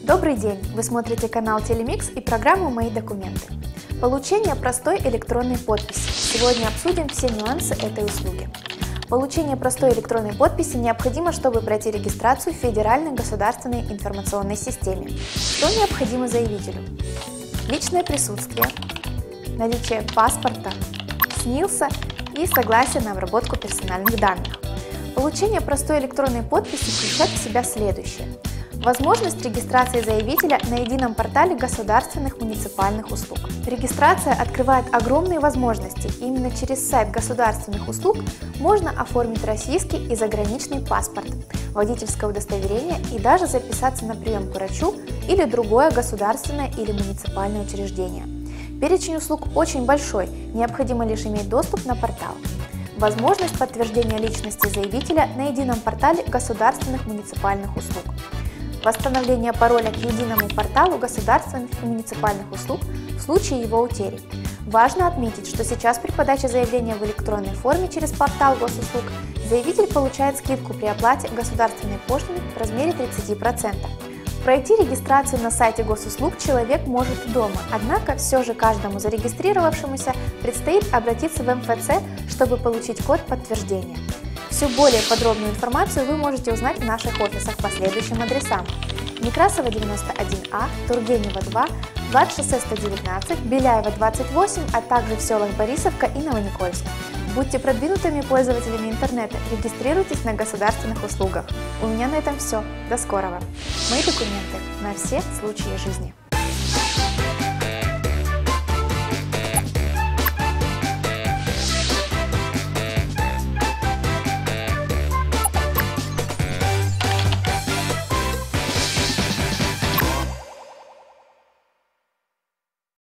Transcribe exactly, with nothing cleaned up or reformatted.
Добрый день! Вы смотрите канал Телемикс и программу «Мои документы». Получение простой электронной подписи. Сегодня обсудим все нюансы этой услуги. Получение простой электронной подписи необходимо, чтобы пройти регистрацию в Федеральной государственной информационной системе. Что необходимо заявителю? Личное присутствие, наличие паспорта, СНИЛСа и согласие на обработку персональных данных. Получение простой электронной подписи включает в себя следующее. Возможность регистрации заявителя на едином портале государственных муниципальных услуг. Регистрация открывает огромные возможности. Именно через сайт государственных услуг можно оформить российский и заграничный паспорт, водительское удостоверение и даже записаться на прием к врачу или другое государственное или муниципальное учреждение. Перечень услуг очень большой, необходимо лишь иметь доступ на портал. Возможность подтверждения личности заявителя на едином портале государственных муниципальных услуг. Восстановление пароля к единому порталу государственных и муниципальных услуг в случае его утери. Важно отметить, что сейчас при подаче заявления в электронной форме через портал госуслуг заявитель получает скидку при оплате государственной пошлины в размере тридцати процентов. Пройти регистрацию на сайте госуслуг человек может дома, однако все же каждому зарегистрировавшемуся предстоит обратиться в эм эф цэ, чтобы получить код подтверждения. Всю более подробную информацию вы можете узнать в наших офисах по следующим адресам: Некрасова девяносто один А, Тургенева два, Ладшоссе сто девятнадцать, Беляева двадцать восемь, а также в селах Борисовка и Новоникольск. Будьте продвинутыми пользователями интернета, регистрируйтесь на государственных услугах. У меня на этом все. До скорого! Мои документы на все случаи жизни.